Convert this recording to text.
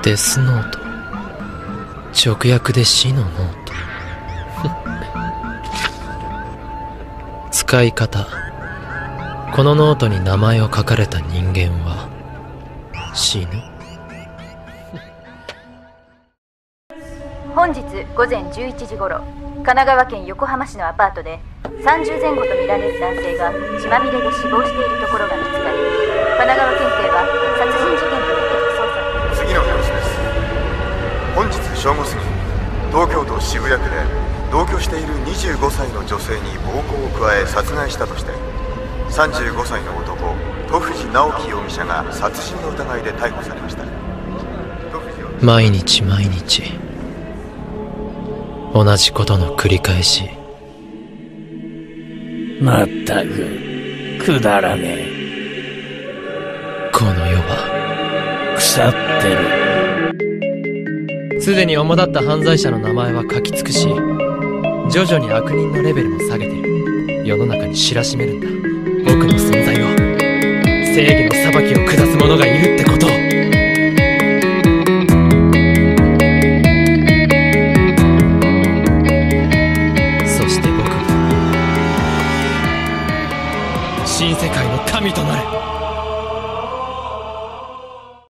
デスノート、直訳で死のノート。使い方。このノートに名前を書かれた人間は死ぬ。 本日午前11時頃、神奈川県横浜市のアパートで30前後とみられる男性が血まみれで死亡しているところが見つかり、神奈川県警は殺人事件とみて捜査。 次の様子です。本日正午過ぎ、東京都渋谷区で同居している25歳の女性に暴行を加え殺害したとして35歳の男、戸藤直樹容疑者が殺人の疑いで逮捕されました。 毎日毎日同じことの繰り返し。 まったくくだらねえ。 この世は腐ってる。 すでに主だった犯罪者の名前は書き尽くし、徐々に悪人のレベルも下げてる。世の中に知らしめるんだ、僕の存在を。正義の裁きを下す者がいるってことを。そして僕は新世界の神となる。